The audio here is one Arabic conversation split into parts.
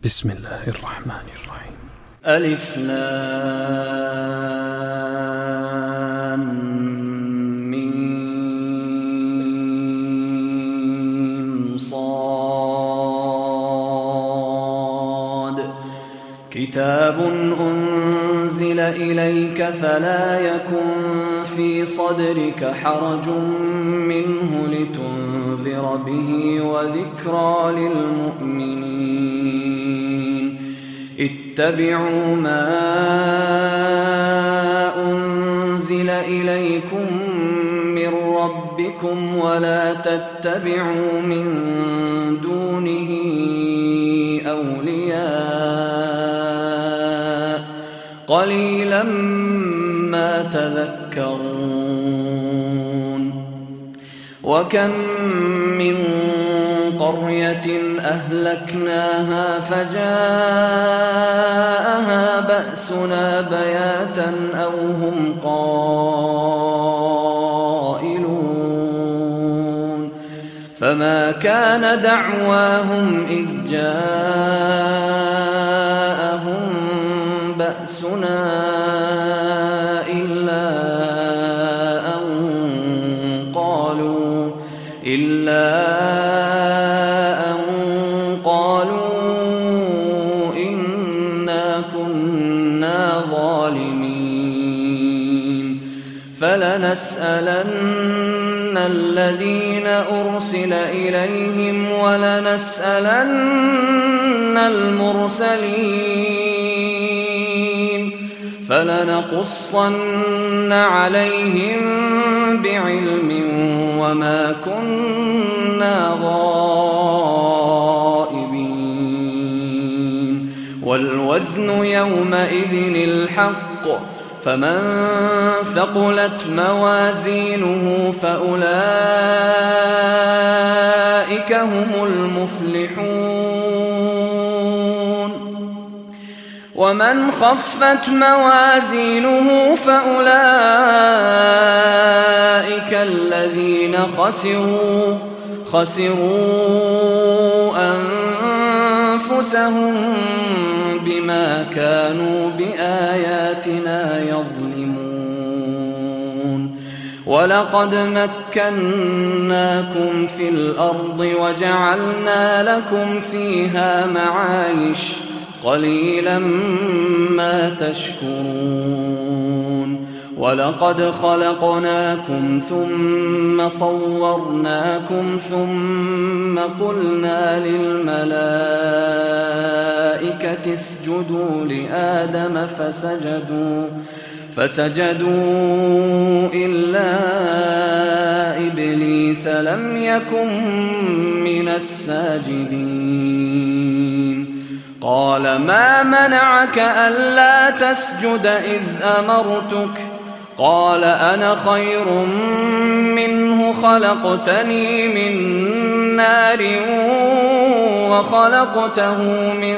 بسم الله الرحمن الرحيم. ألف لام ميم صاد كتاب أنزل إليك فلا يكن في صدرك حرج منه لتنذر به وذكرى للمؤمنين. اتبعوا ما أنزل إليكم من ربكم ولا تتبعوا من دونه أولياء قليلا ما تذكرون. وكم من قرية أهلكناها فجاءها بأسنا بياتا أو هم قائلون. فما كان دعواهم إذ جاءهم بأسنا إلا أن قالوا إنا كنا ظالمين. فلنسألن الذين أرسل إليهم ولنسألن المرسلين فلنقصن عليهم بعلم وما كنا غائبين. والوزن يومئذ الحق فمن ثقلت موازينه فأولئك هم المفلحون. ومن خفت موازينه فأولئك الذين خسروا أنفسهم بما كانوا بآياتنا يظلمون. ولقد مكناكم في الأرض وجعلنا لكم فيها معايش قليلا ما تشكرون. ولقد خلقناكم ثم صورناكم ثم قلنا للملائكة اسجدوا لآدم فسجدوا إلا إبليس لم يكن من الساجدين. قال ما منعك ألا تسجد إذ أمرتك؟ قال أنا خير منه خلقتني من نار وخلقته من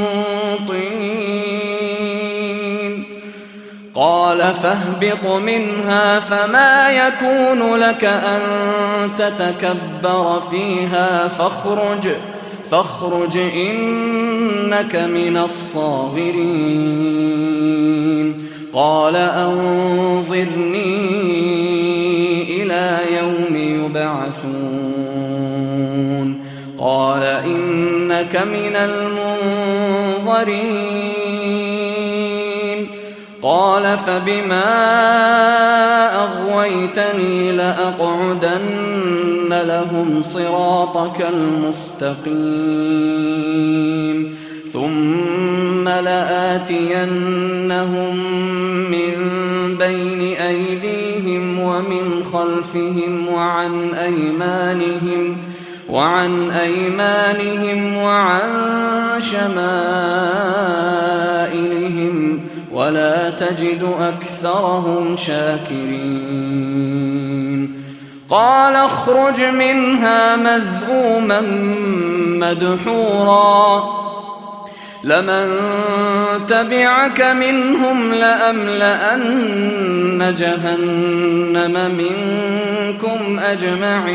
طين. قال فاهبط منها فما يكون لك أن تتكبر فيها فاخرج إنك من الصاغرين. قال أنظرني إلى يوم يبعثون. قال إنك من المنظرين. قال فبما أغويتني لأقعدن لهم صراطك المستقيم ثم لآتينهم من بين أيديهم ومن خلفهم وعن أيمانهم وعن شمائلهم ولا تجد أكثرهم شاكرين. قال اخرج منها مذءوما مدحورا لمن تبعك منهم لأملأن جهنم منكم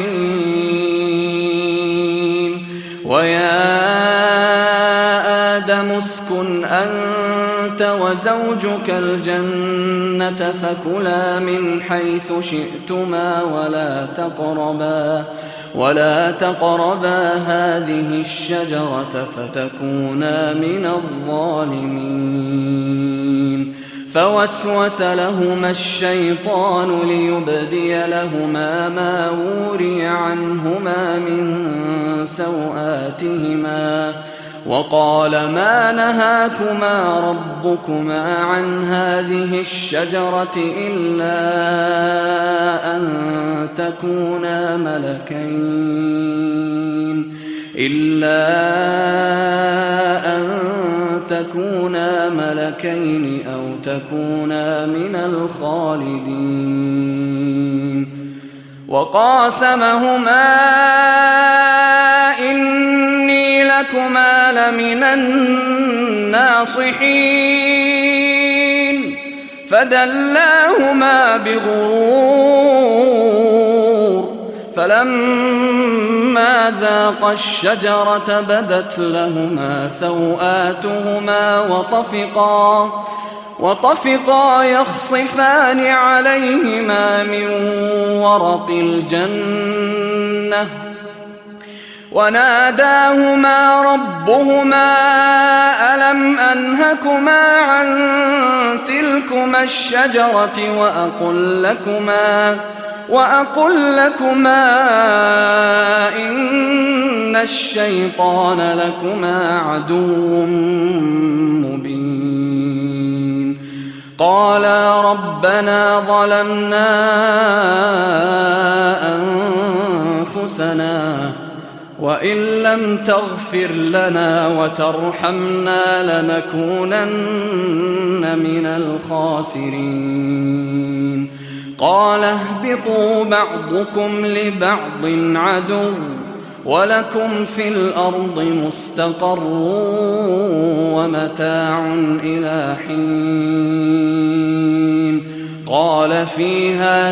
أجمعين. ويا آدم اسكن أنت وزوجك الجنة فكلا من حيث شئتما ولا تقربا هذه الشجرة فتكونا من الظالمين. فوسوس لهما الشيطان ليبدي لهما ما وري عنهما من سوآتهما وقال ما نهاكما ربكما عن هذه الشجرة إلا أن تكونا ملكين أو تكونا من الخالدين. وقاسمهما إني لكما لمن الناصحين فدلاهما بغرور فلما ذاقا الشجرة بدت لهما سوآتهما وطفقا يخصفان عليهما من ورق الجنة وناداهما ربهما ألم أنهكما عن تلكما الشجرة وأقل لكما إن الشيطان لكما عدو مبين. قالا ربنا ظلمنا أنفسنا وإن لم تغفر لنا وترحمنا لنكونن من الخاسرين. قال اهبطوا بعضكم لبعض عدو ولكم في الأرض مستقر ومتاع إلى حين. قال فيها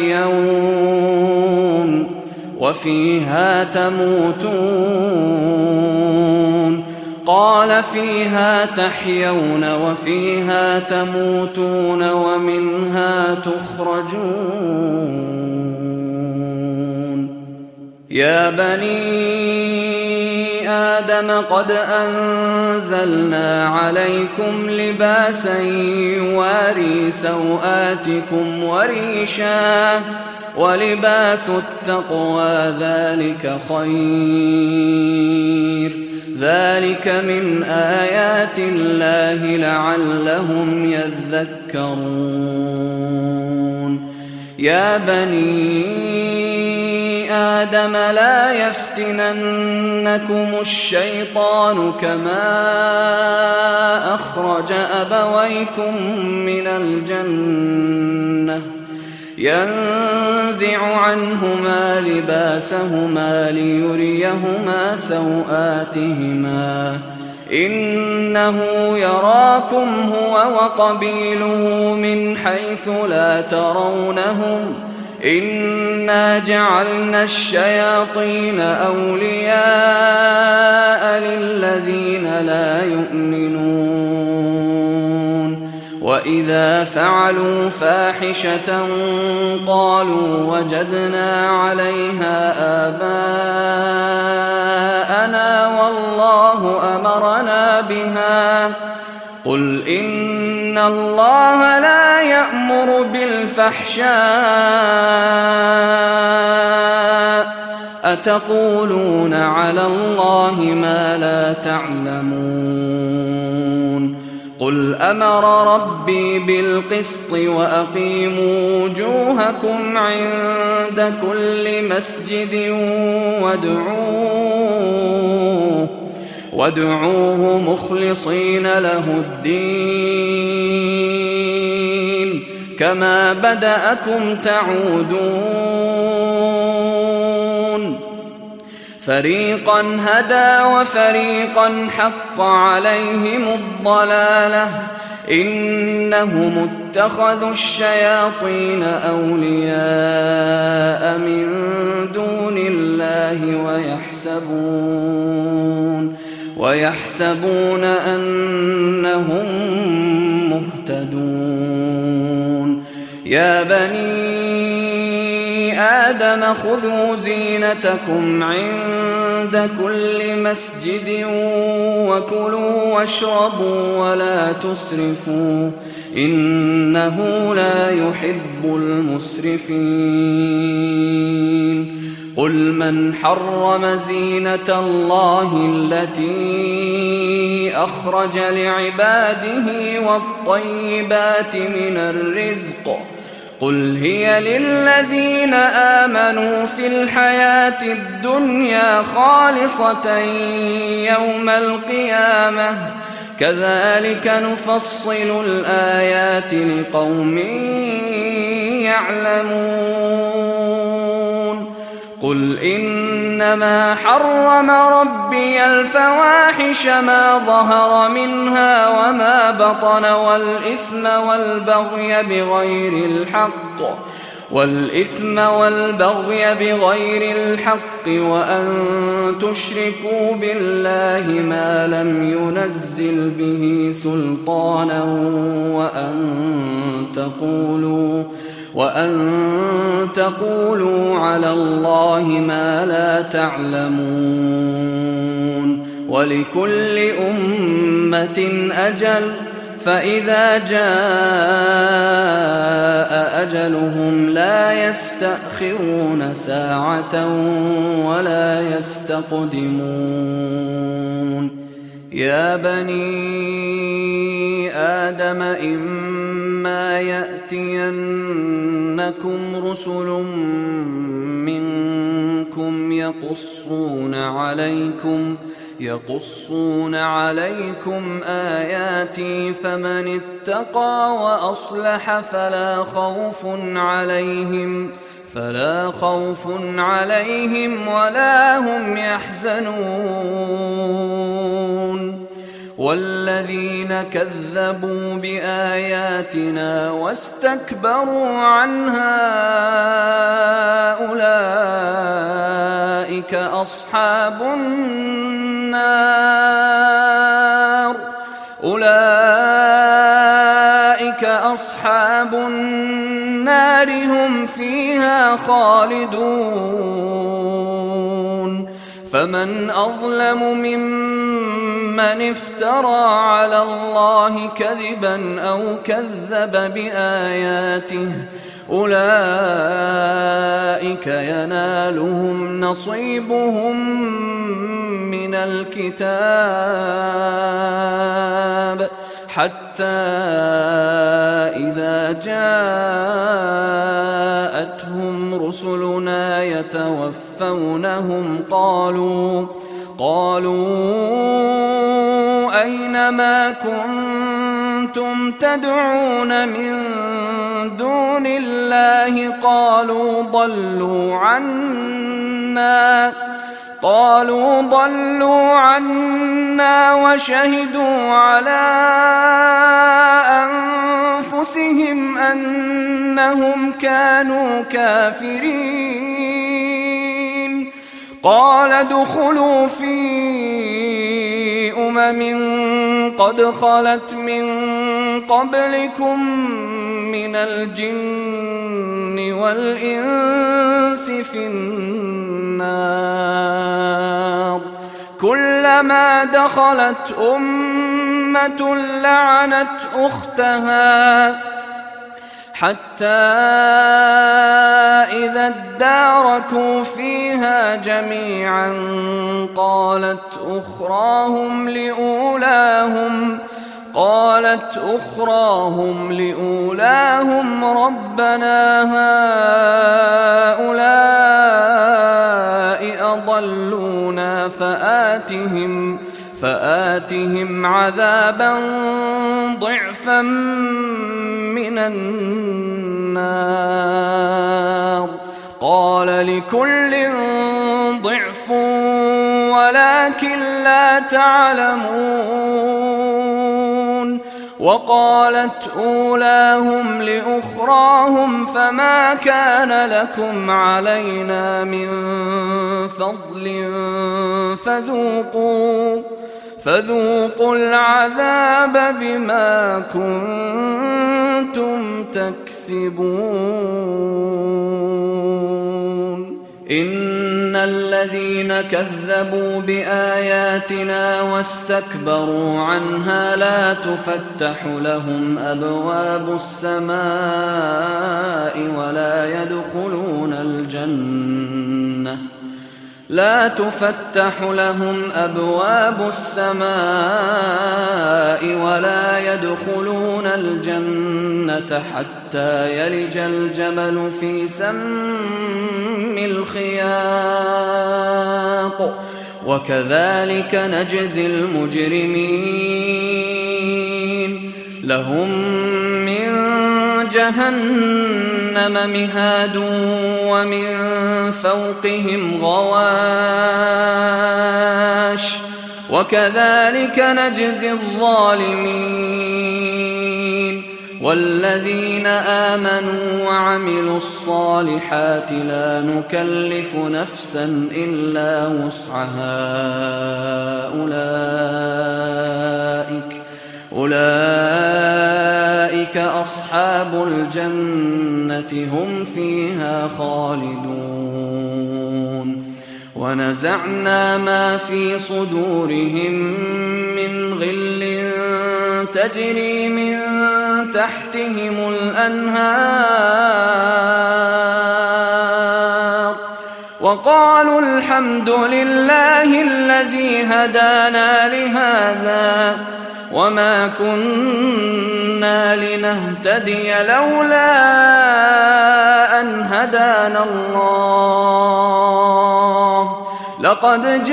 تحيون وفيها تموتون ومنها تخرجون. يا بني آدم قد أنزلنا عليكم لباسا يواري سوآتكم وريشا ولباس التقوى ذلك خير ذلك من آيات الله لعلهم يذكرون. يا بني آدم لا يفتننكم الشيطان كما أخرج أبويكم من الجنة ينزع عنهما لباسهما ليريهما سوآتهما إنه يراكم هو وقبيله من حيث لا ترونهم إنا جعلنا الشياطين أولياء للذين لا يؤمنون. وإذا فعلوا فاحشة قالوا وجدنا عليها آباءنا والله أمرنا بها قل إن الله لا يأمر بالفحشاء أتقولون على الله ما لا تعلمون. قل أمر ربي بالقسط وأقيموا وجوهكم عند كل مسجد وادعوه مخلصين له الدين كما بدأكم تعودون. فريقا هدى وفريقا حق عليهم الضلالة إنهم اتخذوا الشياطين أولياء ويحسبون أنهم مهتدون. يا بني آدم خذوا زينتكم عند كل مسجد وكلوا واشربوا ولا تسرفوا إنه لا يحب المسرفين. قل من حرم زينة الله التي أخرج لعباده والطيبات من الرزق قل هي للذين آمنوا في الحياة الدنيا خالصة يوم القيامة كذلك نفصل الآيات لقوم يعلمون. قل إنما حرم ربي الفواحش ما ظهر منها وما بطن والإثم والبغي بغير الحق وأن تشركوا بالله ما لم ينزل به سلطانا وأن تقولوا على الله ما لا تعلمون. ولكل أمة أجل فإذا جاء أجلهم لا يستأخرون ساعة ولا يستقدمون. يا بني آدم إما يأتينكم رسل منكم يقصون عليكم آياتي فمن اتقى وأصلح فلا خوف عليهم ولا هم يحزنون. والذين كذبوا بآياتنا واستكبروا عنها أولئك أصحاب النار هم فيها خالدون. فمن أظلم ممن افترى على الله كذبا أو كذب بآياته أولئك ينالهم نصيبهم من الكتاب حتى إذا جاءتهم رسلنا يتوفونهم قالوا أين ما كنتم تدعون من دون الله قالوا ضلوا عنا وشهدوا على أنفسهم أنهم كانوا كافرين. قال ادخلوا في قد خلت من قبلكم من الجن والإنس في النار كلما دخلت أمة لعنت أختها حتى إذا اداركوا فيها جميعا قالت أخراهم لأولاهم ربنا هؤلاء أضلونا فآتهم عذابا ضعفا من النار قال لكل ضعف ولكن لا تعلمون. وقالت أولاهم لأخراهم فما كان لكم علينا من فضل فذوقوا العذاب بما كنتم تكسبون إن الذين كذبوا بآياتنا واستكبروا عنها لا تفتح لهم أبواب السماء ولا يدخلون الجنة حتى يلج الجمل في سم الخياط وكذلك نجزي المجرمين لهم من جهنم مهاد ومن فوقهم غواش وكذلك نجزي الظالمين والذين آمنوا وعملوا الصالحات لا نكلف نفسا إلا وسعها أولئك أصحاب الجنة هم فيها خالدون ونزعنا ما في صدورهم من غل تجري من تحتهم الأنهار وقالوا الحمد لله الذي هدانا لهذا وما كنا لنهتدي لولا أن هدانا الله لقد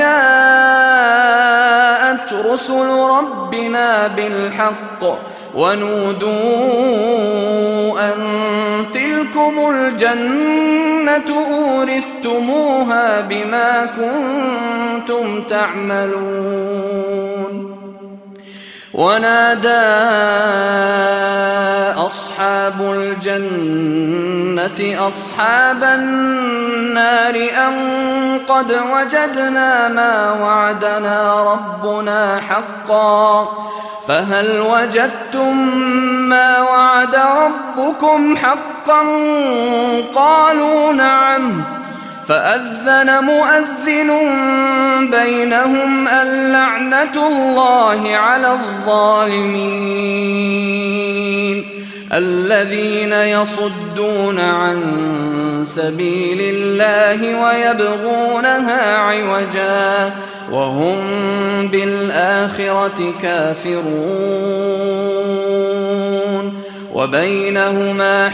جاءت رسل ربنا بالحق ونودوا أن تلكم الجنة أورثتموها بما كنتم تعملون ونادى أصحاب الجنة أصحاب النار أن قد وجدنا ما وعدنا ربنا حقا فهل وجدتم ما وعد ربكم حقا قالوا نعم فأذن مؤذن بينهم اللعنة الله على الظالمين الذين يصدون عن سبيل الله ويبغونها عوجا وهم بالآخرة كافرون وبينهما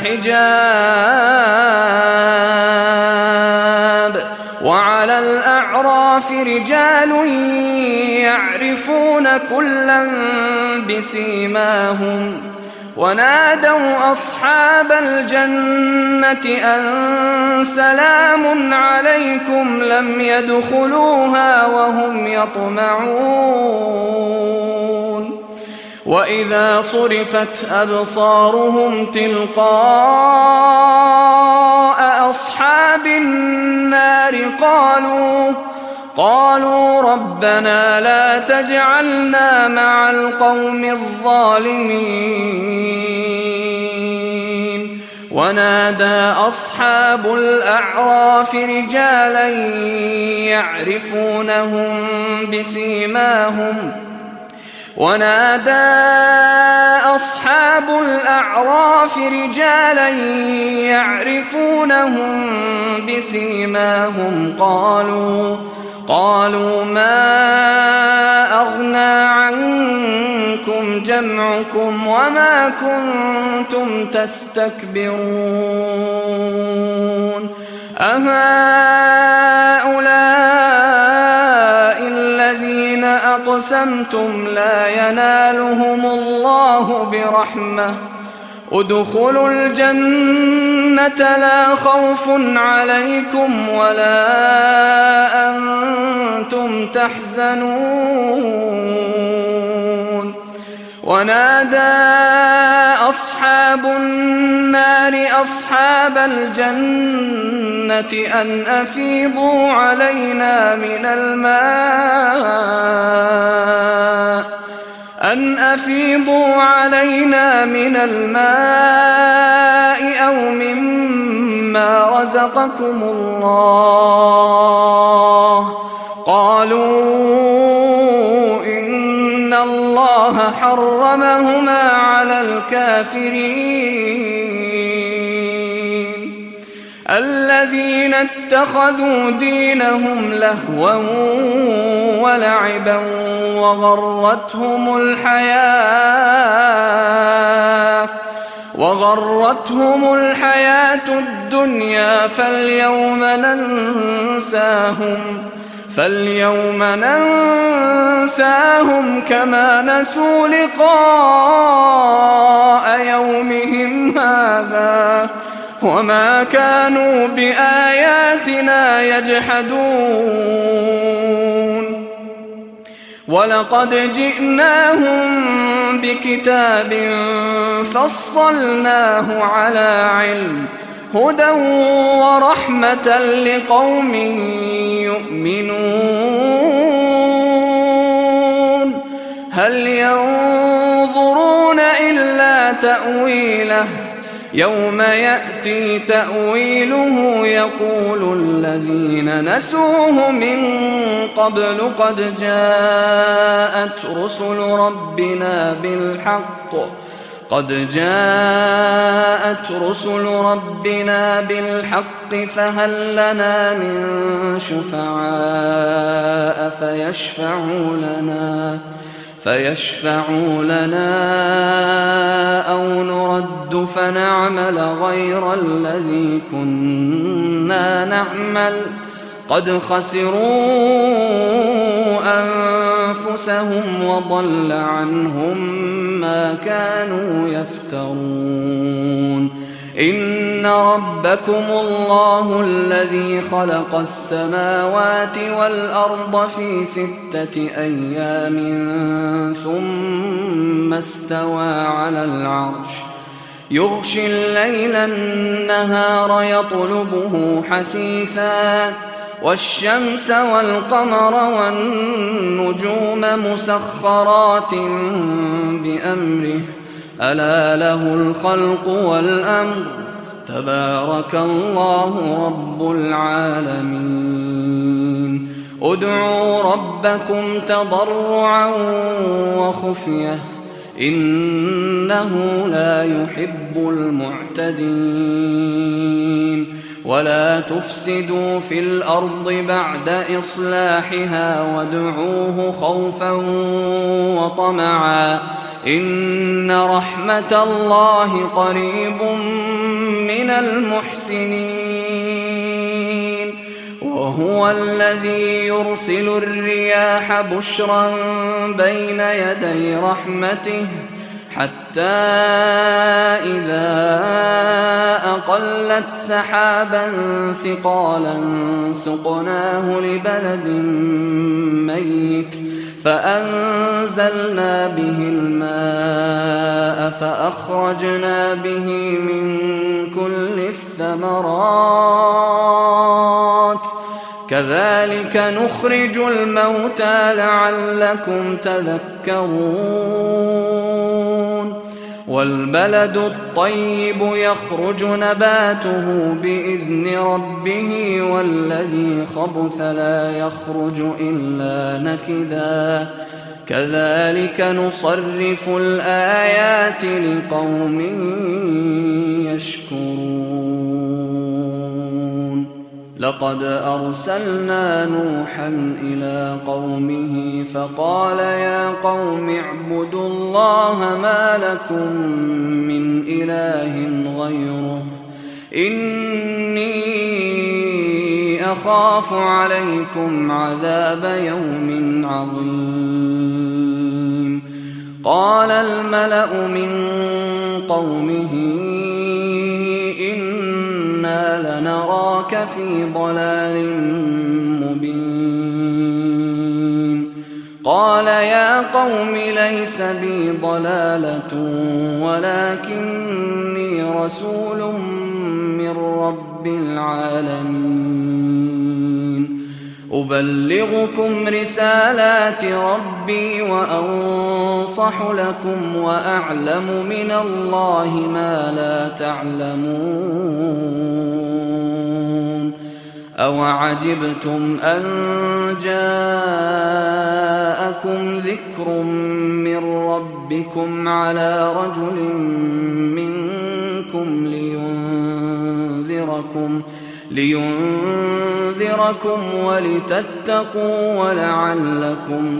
حجاب وعلى الأعراف رجال يعرفون كلا بسيماهم ونادوا أصحاب الجنة أن سلام عليكم لم يدخلوها وهم يطمعون وإذا صرفت أبصارهم تلقاء أصحاب النار قالوا ربنا لا تجعلنا مع القوم الظالمين ونادى أصحاب الأعراف رجالا يعرفونهم بسيماهم قالوا ما أغنى عنكم جمعكم وما كنتم تستكبرون أهؤلاء الذين أقسمتم لا ينالهم الله برحمة ادخلوا الجنة لا خوف عليكم ولا أنتم تحزنون ونادى أصحاب النار أصحاب الجنة أن أفيضوا علينا من الماء أو مما رزقكم الله. قالوا إن الله حرمهما على الكافرين الذين اتخذوا دينهم لهوا ولعبا وغرتهم الحياة الدنيا فاليوم ننساهم كما نسوا لقاء يومهم هذا وما كانوا بآياتنا يجحدون. ولقد جئناهم بكتاب فصلناه على علم هدى ورحمة لقوم يؤمنون. هل ينظرون إلا تأويله يوم يأتي تأويله يقول الذين نسوه من قبل قد جاءت رسل ربنا بالحق فهل لنا من شفعاء فيشفعوا لنا أو نرد فنعمل غير الذي كنا نعمل قد خسروا أنفسهم وضل عنهم ما كانوا يفترون. إن ربكم الله الذي خلق السماوات والأرض في 6 أيام ثم استوى على العرش يغشي الليل النهار يطلبه حثيثا والشمس والقمر والنجوم مسخرات بأمره ألا له الخلق والأمر تبارك الله رب العالمين. ادعوا ربكم تضرعا وخفية إنه لا يحب المعتدين. ولا تفسدوا في الأرض بعد إصلاحها وادعوه خوفا وطمعا إن رحمة الله قريب من المحسنين. وهو الذي يرسل الرياح بشرا بين يدي رحمته حتى إذا أقلت سحابا ثقالا سقناه لبلد ميت فأنزلنا به الماء فأخرجنا به من كل الثمرات كذلك نخرج الموتى لعلكم تذكرون. والبلد الطيب يخرج نباته بإذن ربه والذي خبث لا يخرج إلا نكدا كذلك نصرف الآيات لقوم يشكرون. لقد أرسلنا نوحا إلى قومه فقال يا قوم اعبدوا الله ما لكم من إله غيره إني أخاف عليكم عذاب يوم عظيم. قال الملأ من قومه إنا لنراك في ضلال مبين. قال يا قوم ليس بي ضلالة ولكني رسول من رب العالمين أبلغكم رسالات ربي وأنصح لكم وأعلم من الله ما لا تعلمون أوعجبتم أن جاءكم ذكر من ربكم على رجل منكم لينذركم ولتتقوا ولعلكم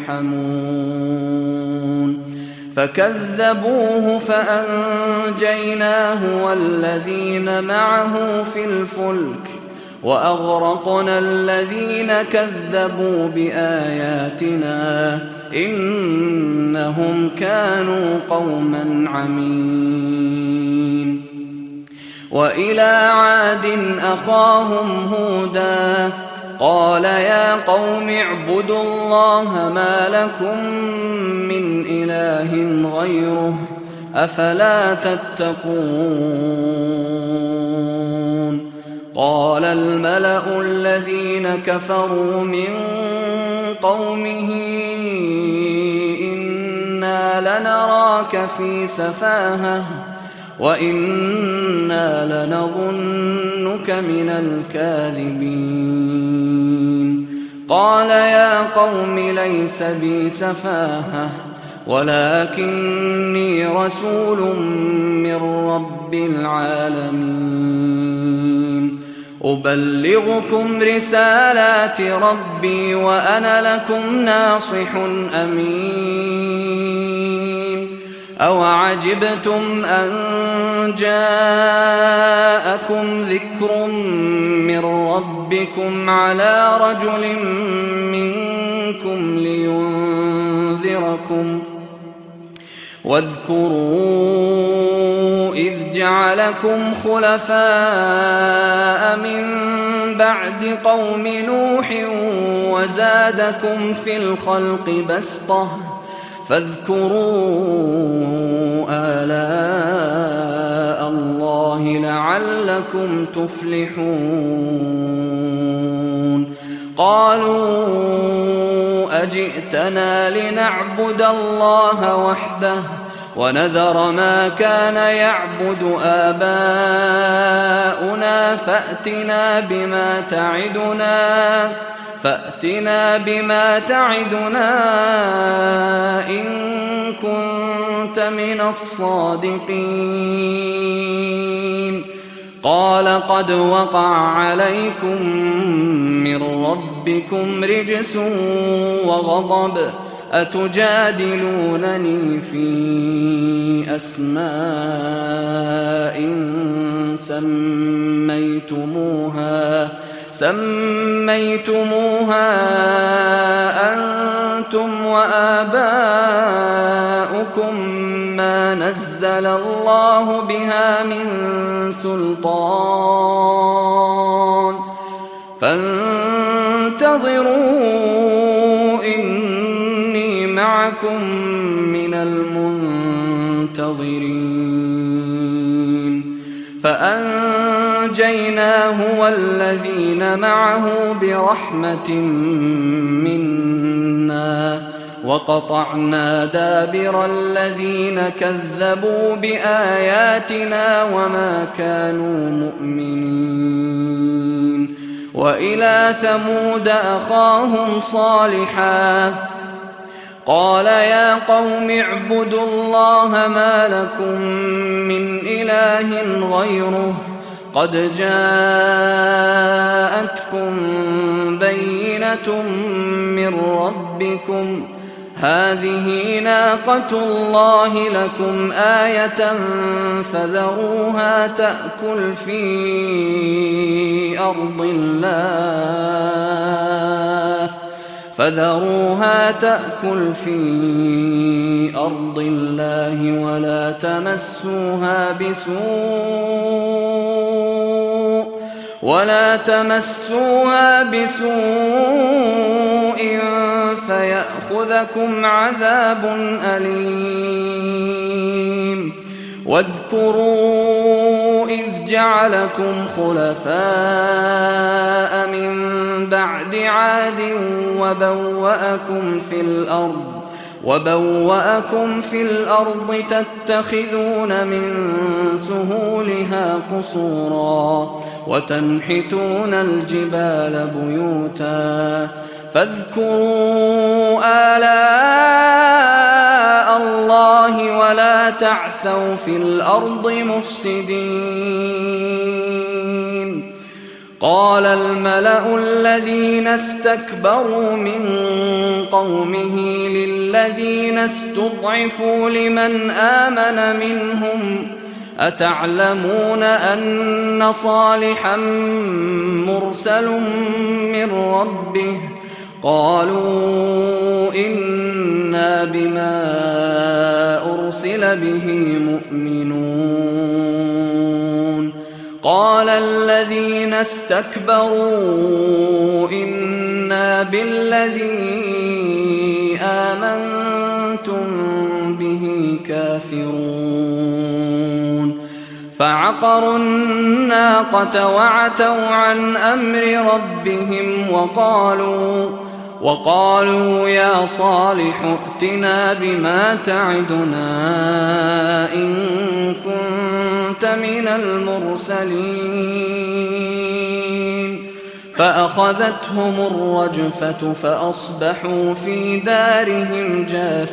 ترحمون فكذبوه فأنجيناه والذين معه في الفلك وأغرقنا الذين كذبوا بآياتنا إنهم كانوا قوما عمين وإلى عاد أخاهم هودا قال يا قوم اعبدوا الله ما لكم من إله غيره أفلا تتقون قال الملأ الذين كفروا من قومه إنا لنراك في سفاهة وإنا لنظنك من الكاذبين قال يا قوم ليس بي سفاهة ولكني رسول من رب العالمين أبلغكم رسالات ربي وأنا لكم ناصح أمين أوعجبتم أن جاءكم ذكر من ربكم على رجل منكم لينذركم واذكروا إذ جعلكم خلفاء من بعد قوم نوح وزادكم في الخلق بسطة فاذكروا آلاء الله لعلكم تفلحون قالوا أجئتنا لنعبد الله وحده ونذر ما كان يعبد آباؤنا فأتنا بما تعدنا إن كنت من الصادقين قال قد وقع عليكم من ربكم رجس وغضب أتجادلونني في أسماء سميتموها أنتم وآباؤكم ما نزل الله بها من سلطان فانتظروا إني معكم من المنتظرين فأنجيناه والذين معه برحمة منا وقطعنا دابر الذين كذبوا بآياتنا وما كانوا مؤمنين وإلى ثمود أخاهم صالحا قال يا قوم اعبدوا الله ما لكم من إله غيره قد جاءتكم بينة من ربكم هذه ناقة الله لكم آية فذروها تأكل في أرض الله ولا تمسوها بسوء فيأخذكم عذاب أليم واذكروا إذ جعلكم خلفاء من بعد عاد وبوأكم في الأرض تتخذون من سهولها قصورا وتنحتون الجبال بيوتا فاذكروا آلاء الله ولا تعثوا في الأرض مفسدين. قال الملأ الذين استكبروا من قومه للذين استضعفوا لمن آمن منهم أتعلمون أن صالحا مرسل من ربه قالوا إنا بما أرسل به مؤمنون. قال الذين استكبروا إنا بالذي آمنتم به كافرون. فعقروا الناقة وعتوا عن أمر ربهم وقالوا يا صالح ائتنا بما تعدنا إن كنت من المرسلين. فأخذتهم الرجفة فأصبحوا في دارهم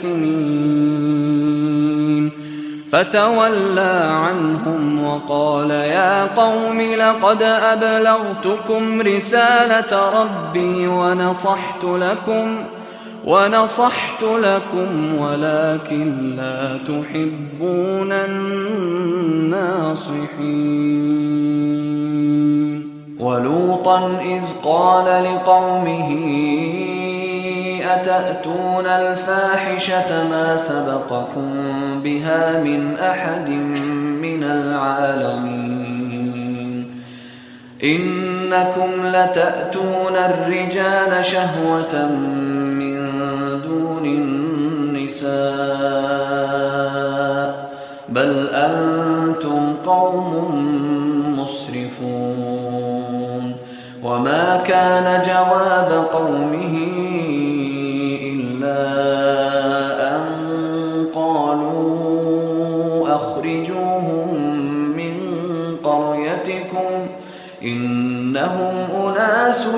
جاثمين. فتولى عنهم وقال يا قوم لقد أبلغتكم رسالة ربي ونصحت لكم ولكن لا تحبون الناصحين. ولوطا إذ قال لقومه أتأتون الفاحشة ما سبقكم بها من أحد من العالمين إنكم لتأتون الرجال شهوة من دون النساء بل أنتم قوم مسرفون. وما كان جواب قومه أن قالوا أخرجوهم من قريتكم إنهم أناس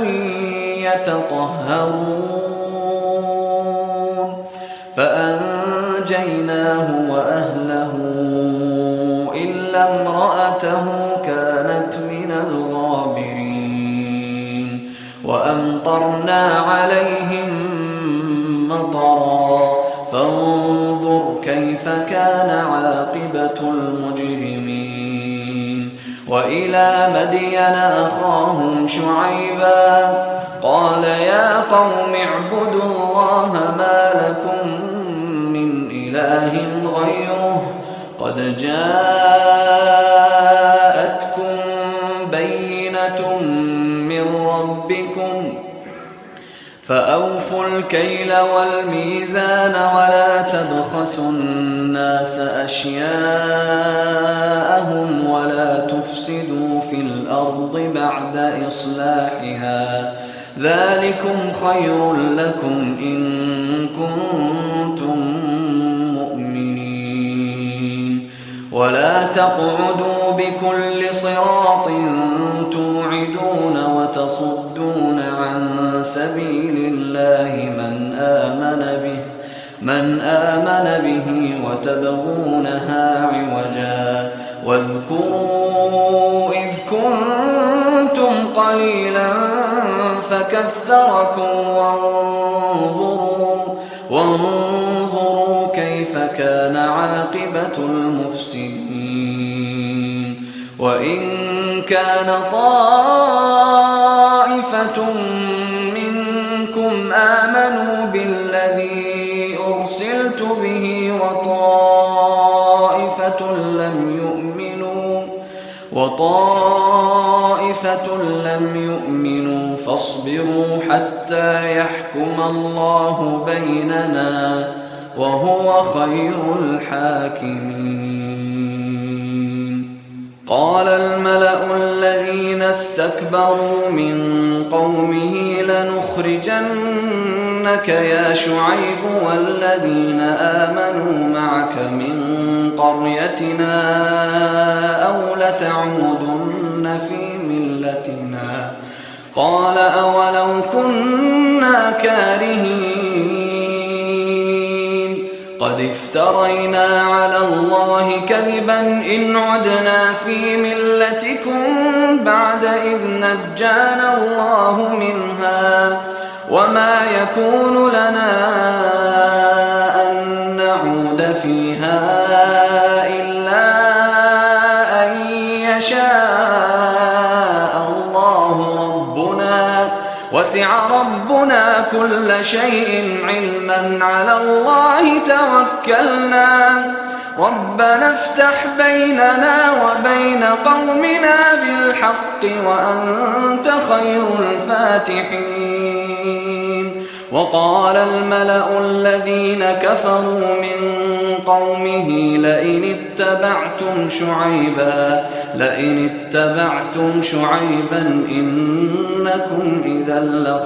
يتطهرون. فأنجيناه وأهله إلا امرأته كانت من الغابرين. وأمطرنا عليهم مطرا فانظر كيف كان عاقبة المجرمين. وإلى مدين أخاهم شعيبا قال يا قوم اعبدوا الله ما لكم من إله غيره قد جاءتكم بينة من ربكم فأوفوا الكيل والميزان ولا تبخسوا الناس أشياءهم ولا تفسدوا في الأرض بعد إصلاحها ذلكم خير لكم إن كنتم مؤمنين. ولا تقعدوا بكل صراط توعدون وتصدون عن سبيل الله من آمن به وتبغونها عوجا. واذكروا إذ كنتم قليلا فكثركم وانظروا كيف كان عاقبة المفسدين. وإن كان طائفة منكم آمنوا بالذي أرسلت به وطائفة طائفة لم يؤمنوا فاصبروا حتى يحكم الله بيننا وهو خير الحاكمين. قال الملأ الذين استكبروا من قومه لنخرجنك يا شعيب والذين آمنوا معك من قريتنا أو لتعودن في ملتنا. قال أولو كنا كارهين قد افترينا على الله كذبا إن عدنا في ملتكم بعد إذ نجانا الله منها وما يكون لنا أن نعود فيها إلا أن يشاء الله ربنا وسع ربنا كل شيء علما على الله توكلنا ربنا افتح بيننا وبين قومنا بالحق وأنت خير الفاتحين. وقال الملأ الذين كفروا من قومه لئن اتبعتم شعيبا إنكم إذا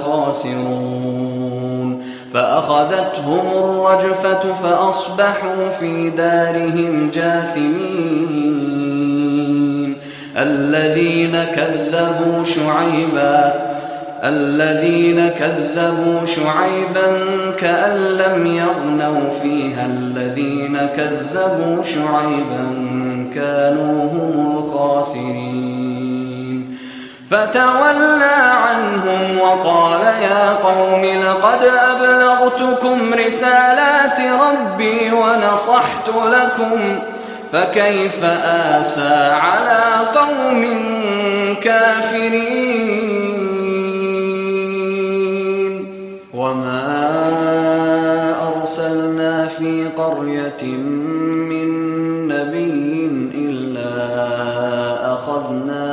لخاسرون. فأخذتهم الرجفة فأصبحوا في دارهم جاثمين. الذين كذبوا شعيبا كأن لم يغنوا فيها الذين كذبوا شعيبا كانوا هم الخاسرين. فتولى عنهم وقال يا قوم لقد أبلغتكم رسالات ربي ونصحت لكم فكيف آسى على قوم كافرين. وما أرسلنا في قرية من نبي إلا أخذنا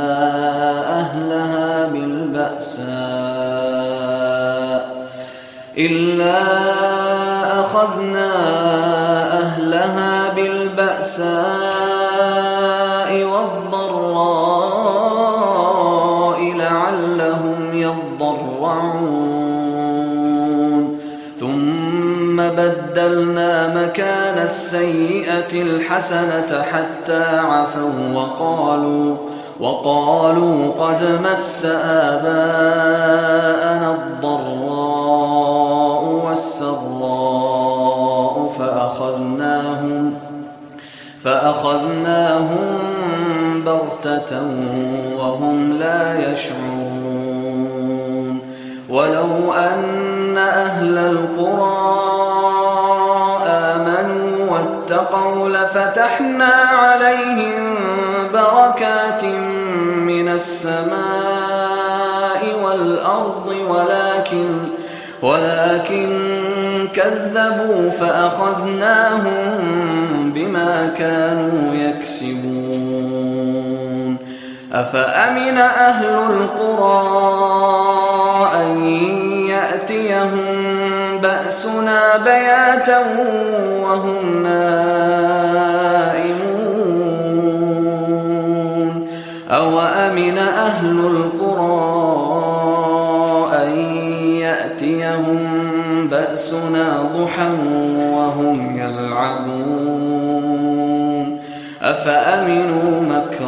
أهلها بالبأساء والضراء لعلهم يضرعون. ثم بدلنا مكان السيئة الحسنة حتى عفوا وقالوا قد مس آباءنا الضراء والسراء فأخذناهم بغتة وهم لا يشعرون. ولو أن أهل القرى آمنوا واتقوا لفتحنا عليهم بركات من السماء والأرض ولكن كذبوا فأخذناهم بما كانوا يكسبون. أفأمن أهل القرى أن يأتيهم بأسنا بياتا وهم نائمون. أوأمن أهل القرى أن يأتيهم بأسنا ضحى وهم يلعبون. أفأمنوا مكر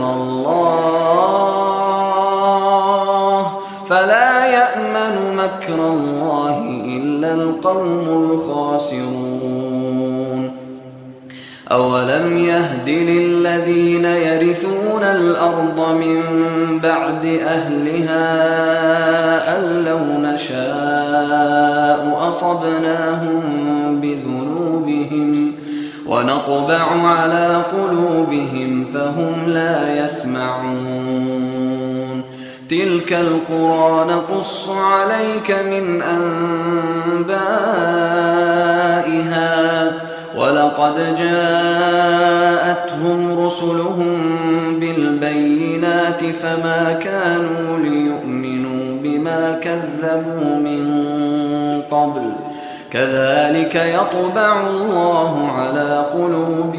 الله فلا يأمن مكر الله إلا القوم الخاسرون. أولم يهد للذين يرثون الأرض من بعد أهلها أن لو نشاء أصبناهم بذنوبهم ونطبع على قلوبهم فهم لا يسمعون. تلك القرى نقص عليك من أنبائها ولقد جاءتهم رسلهم بالبينات بالبينات فما كانوا ليؤمنوا بما كذبوا من قبل كذلك يطبع الله على قلوب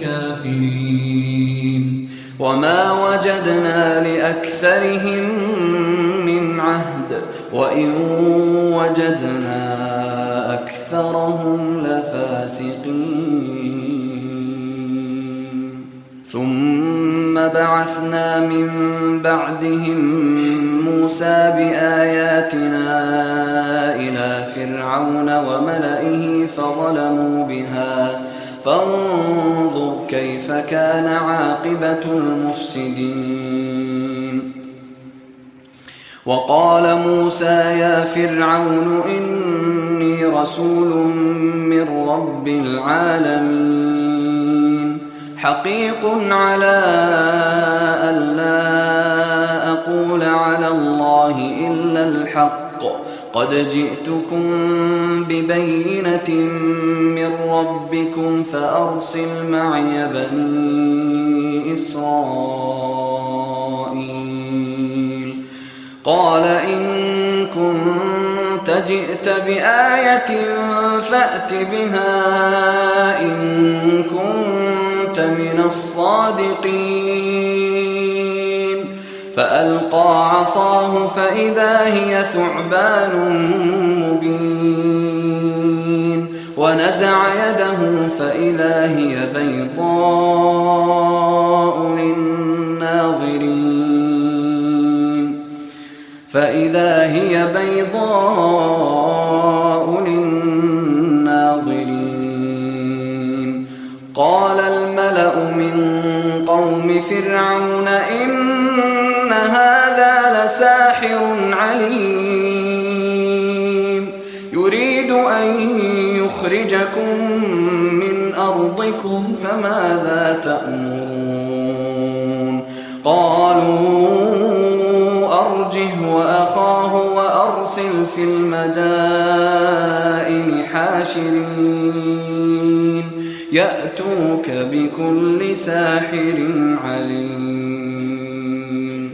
الكافرين وما وجدنا لأكثرهم من عهد وإن وجدنا أكثرهم لفاسقين ثم بعثنا من بعدهم موسى بآياتنا إلى فرعون وملئه فظلموا بها فانظر كيف كان عاقبة المفسدين وقال موسى يا فرعون إني رسول من رب العالمين حقيق على ألا أقول على الله إلا الحق قد جئتكم ببينة من ربكم فأرسل معي بني إسرائيل قال إن كنت جئت بآية فأت بها إن كنت من الصادقين فألقى عصاه فإذا هي ثعبان مبين ونزع يده فإذا هي بيضاء للناظرين قال الملأ من قوم فرعون إن هذا لساحر عليم يريد أن يخرجكم من أرضكم فماذا تأمرون قالوا أرجه وأخاه وأرسل في المدائن حاشرين يأتوك بكل ساحر عليم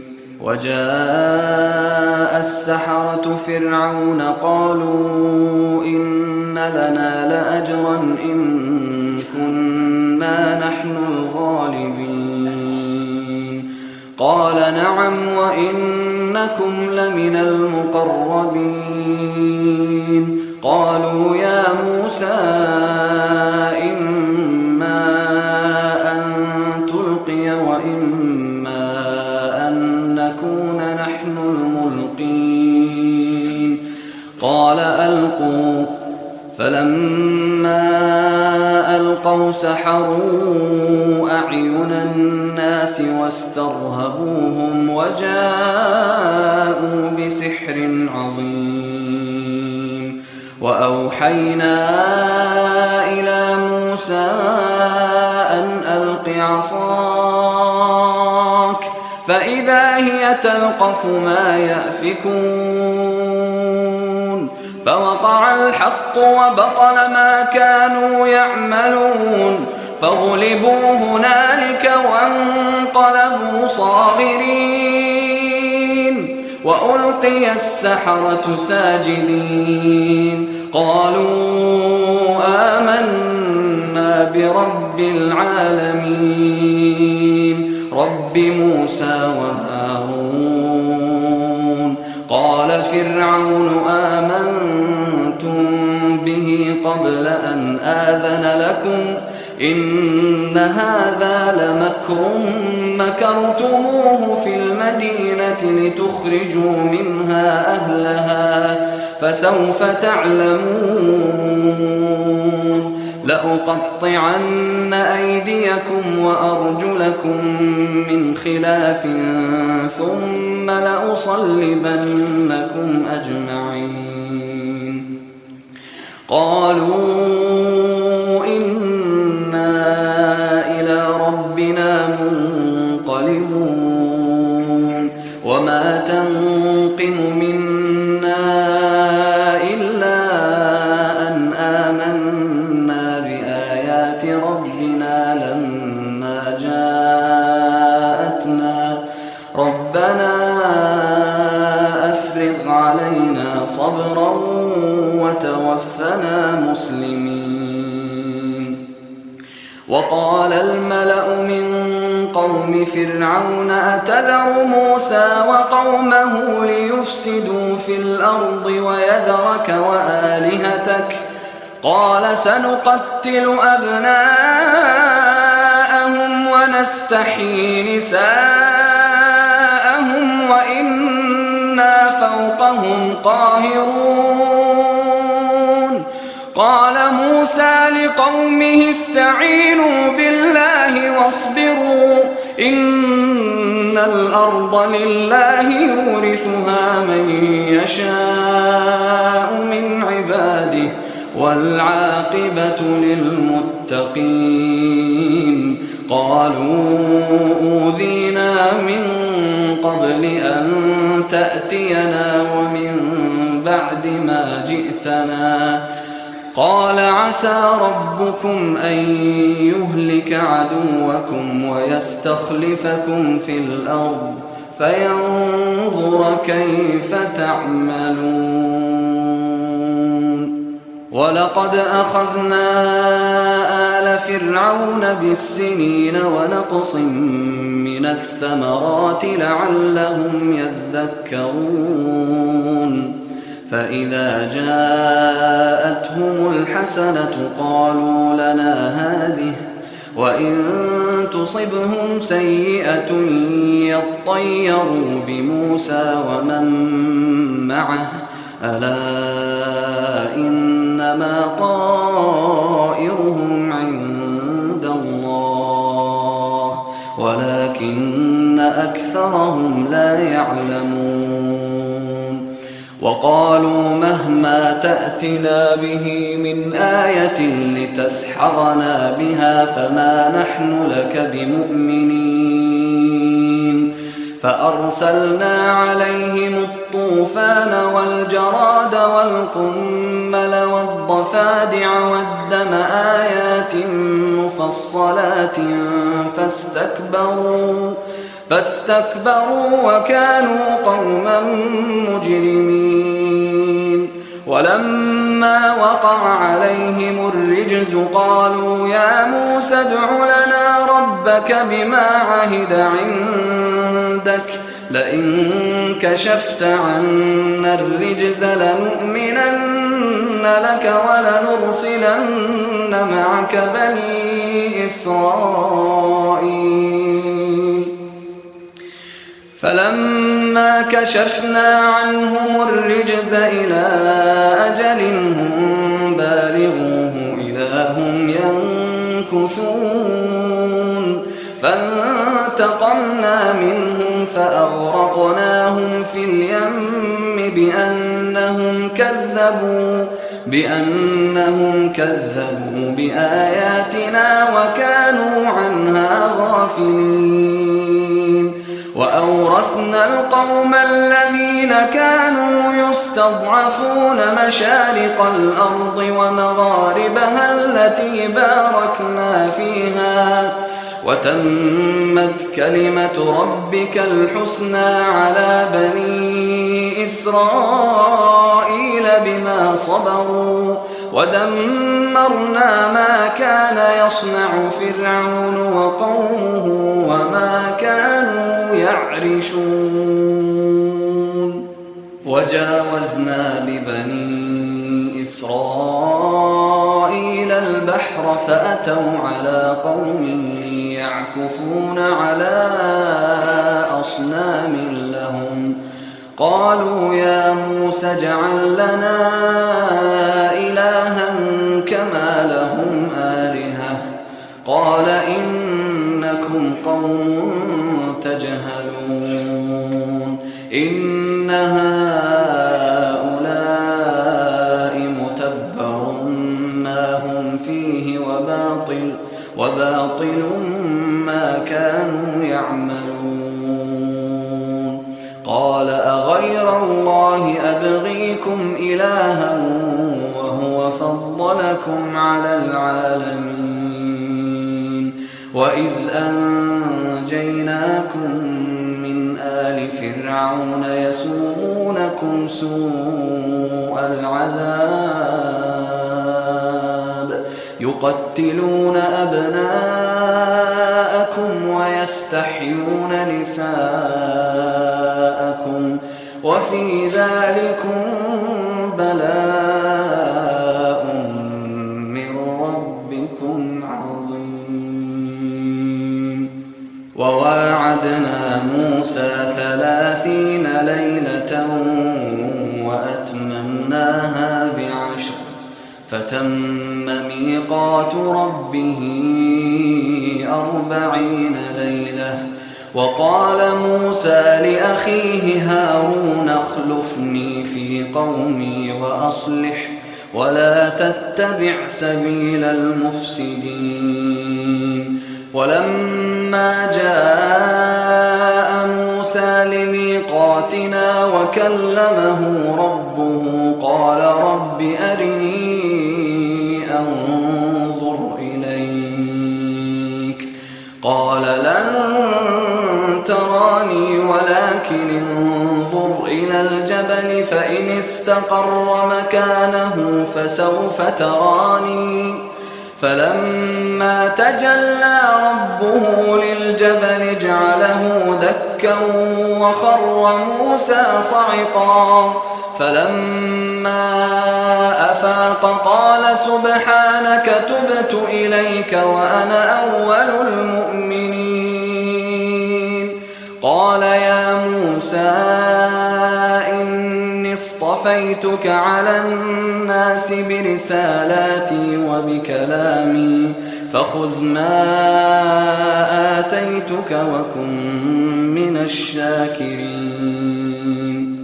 وجاء السحرة فرعون قالوا إن لنا لأجرا إن كنا نحن الغالبين قال نعم وإنكم لمن المقربين قالوا يا موسى إما أن تلقي وإما أن نكون نحن الملقين قال ألقوا فلما ألقوا سحروا أعين الناس واسترهبوهم وجاءوا بسحر عظيم وأوحينا إلى موسى أن ألق عصاك فإذا هي تلقف ما يأفكون فوقع الحق وبطل ما كانوا يعملون فغلبوا هنالك وانقلبوا صاغرين وألقي السحرة ساجدين قالوا آمنا برب العالمين رب موسى وهارون قال فرعون آمنتم به قبل أن آذن لكم إن هذا لمكر مكرتموه في المدينة لتخرجوا منها أهلها فسوف تعلمون لأقطعن أيديكم وأرجلكم من خلاف ثم لأصلبنكم أجمعين قالوا إنا إلى ربنا منقلبون وما تنقم منا إلا أن آمنا بآيات ربنا لما جاءتنا وقال الملأ من قوم فرعون أتذر موسى وقومه ليفسدوا في الأرض ويذرك وآلهتك قال سنقتل أبناءهم ونستحيي نساءهم وإنا فوقهم قاهرون. قال موسى لقومه استعينوا بالله واصبروا إن الأرض لله يورثها من يشاء من عباده والعاقبة للمتقين. قالوا أوذينا من قبل أن تأتينا ومن بعد ما جئتنا قال عسى ربكم أن يهلك عدوكم ويستخلفكم في الأرض فينظر كيف تعملون. ولقد أخذنا آل فرعون بالسنين ونقص من الثمرات لعلهم يذكرون. فإذا جاءتهم الحسنة قالوا لنا هذه وإن تصبهم سيئة يطيروا بموسى ومن معه ألا إنما طائرهم عند الله ولكن أكثرهم لا يعلمون. وقالوا مهما تأتنا به من آية لتسحرنا بها فما نحن لك بمؤمنين. فأرسلنا عليهم الطوفان والجراد والقمل والضفادع والدم آيات مفصلات فاستكبروا وكانوا قوما مجرمين. ولما وقع عليهم الرجز قالوا يا موسى ادع لنا ربك بما عهد عندك لئن كشفت عنا الرجز لنؤمنن لك ولنرسلن معك بني إسرائيل. فلما كشفنا عنهم الرجز إلى أجل هم بالغوه إذا هم ينكثون. فانتقمنا منهم فأغرقناهم في اليم بأنهم كذبوا بآياتنا وكانوا عنها غافلين. وأورثنا القوم الذين كانوا يستضعفون مشارق الأرض ومغاربها التي باركنا فيها وتمت كلمة ربك الحسنى على بني إسرائيل بما صبروا ودمرنا ما كان يصنع فرعون وقومه وما كانوا يعرشون. وجاوزنا ببني إسرائيل البحر فأتوا على قوم يعكفون على أصنام لهم قالوا يا موسى اجعل لنا إلها كما لهم آلهة قال إنكم قوم تجهلون. إن هؤلاء متبر ما هم فيه وباطل ما كانوا يعملون. قال أغير الله أبغيكم إلها وهو فضلكم على العالمين. وإذ أنجيناكم من آل فرعون يسومونكم سوء العذاب يقتلون أبناءكم ويستحيون نساءكم وفي ذلكم بلاء من ربكم عظيم. وواعدنا موسى 30 ليلة وأتممناها ب10 فتم ميقات ربه 40 ليلة. وقال موسى لأخيه هارون اخلفني في قومي وأصلح ولا تتبع سبيل المفسدين. ولما جاء موسى لميقاتنا وكلمه ربه قال رب أرني أنظر إليك قال لن تراني ولكن انظر إلى الجبل فإن استقر مكانه فسوف تراني. فلما تجلى ربه للجبل جعله دكا وخر موسى صعقا. فلما أفاق قال سبحانك تبت إليك وأنا أول المؤمنين. قال يا موسى إني اصطفيتك على الناس برسالاتي وبكلامي فخذ ما آتيتك وكن من الشاكرين.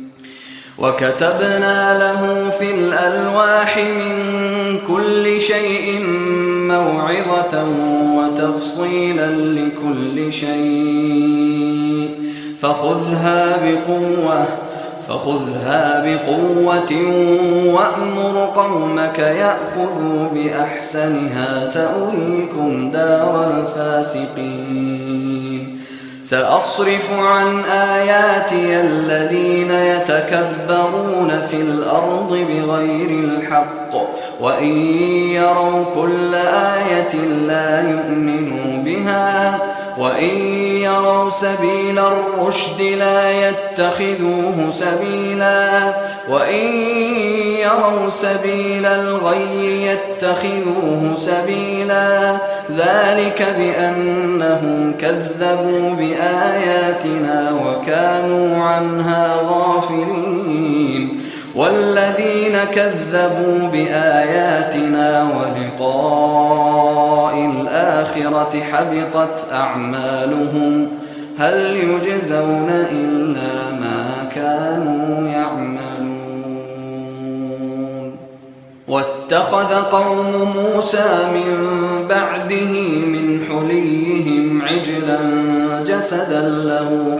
وكتبنا له في الألواح من كل شيء موعظة وتفصيلا لكل شيء فخذها بقوة وأمر قومك يأخذوا بأحسنها سأريكم دار الفاسقين. سأصرف عن آياتي الذين يتكبرون في الأرض بغير الحق وإن يروا كل آية لا يؤمنوا بها وإن يروا سبيل الرشد لا يتخذوه سبيلا وإن يروا سبيل الغي يتخذوه سبيلا. ذلك بأنهم كذبوا بآياتنا وكانوا عنها غافلين. والذين كذبوا بآياتنا ولقاء الآخرة حبطت أعمالهم هل يجزون إلا ما كانوا يعملون. واتخذ قوم موسى من بعده من حليهم عجلا جسدا له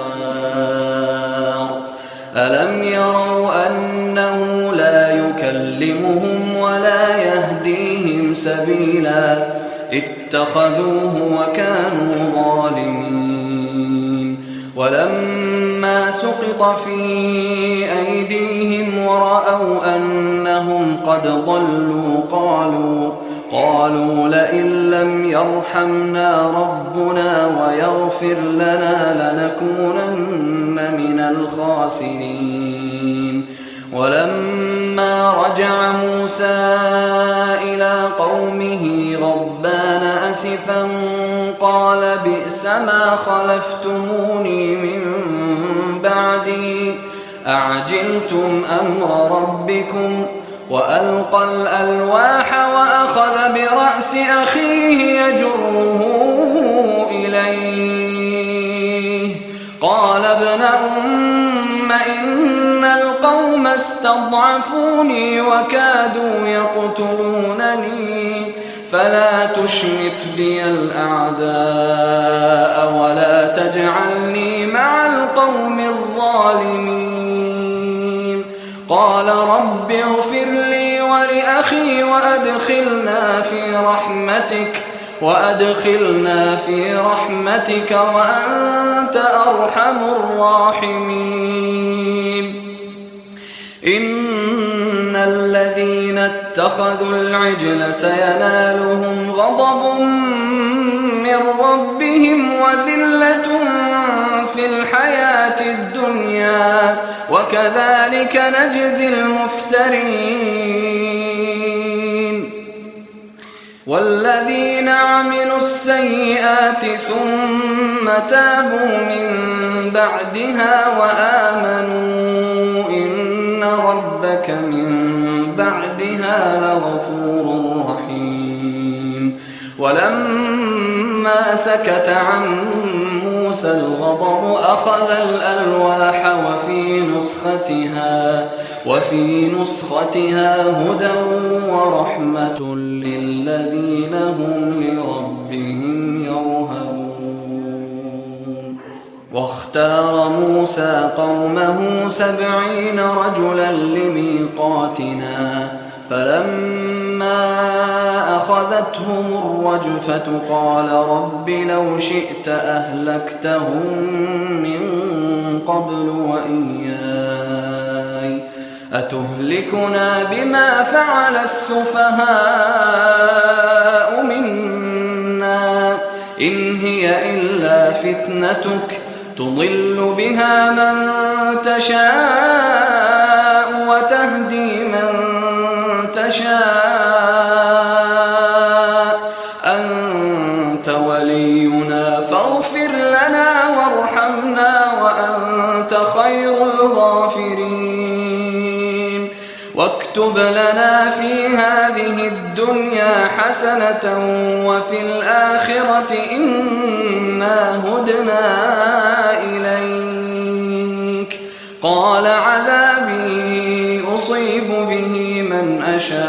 خوار ألم يروا أنه لا يكلمهم ولا يهديهم سبيلا اتخذوه وكانوا ظالمين. ولما سقط في أيديهم ورأوا أنهم قد ضلوا قالوا لئن لم يرحمنا ربنا ويغفر لنا لنكونن من الخاسرين. ولما رجع موسى إلى قومه غضبان أسفا قال بئس ما خلفتموني من بعدي أعجلتم أمر ربكم وألقى الألواح وأخذ برأس أخيه يجره إليه قال ابن أم إن القوم استضعفوني وكادوا يقتلونني فلا تشمت بي الأعداء ولا تجعلني مع القوم الظالمين. قال رب اغفر لي ولأخي وأدخلنا في رحمتك وأنت أرحم الراحمين. إن الذين اتخذوا العجل سينالهم غضب من ربهم وذلة في الحياة الدنيا وكذلك نجزي المفترين. والذين عملوا السيئات ثم تابوا من بعدها وآمنوا إن ربك من بعدها لغفور رحيم. ولما سكت عن موسى الغضب أخذ الألواح وفي نسختها هدى ورحمة للذين هم لربهم يرهبون. واختار موسى قومه 70 رجلا لميقاتنا فلما أخذتهم الرجفة قال رب لو شئت أهلكتهم من قبل وإياي أتهلكنا بما فعل السفهاء منا إن هي إلا فتنتك تضل بها من تشاء وتهدي من تشاء أنت ولينا فاغفر لنا وارحمنا وأنت خير الغافرين. واكتب لنا في هذه الدنيا حسنة وفي الآخرة إنا هدنا إليك. قال عذابي أصيب به من